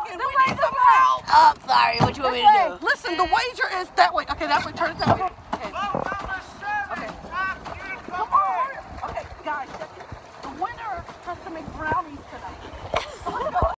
We need some help. Oh, I'm sorry. What you want me to do? Listen, the wager is that way. Okay, that way. Turn it that way. Okay. Okay. Come on. Okay, guys. The winner has to make brownies tonight.